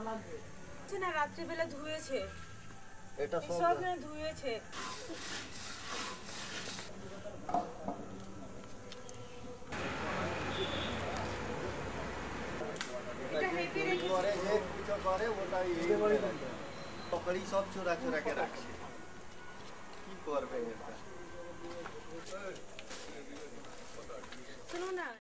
না রাত্রিবেলা ধুয়েছে, এটা সব ধুয়েছে। পকড়ি সব চোরা চোরা কে রাখছে, কি করবে এটা? শুনো না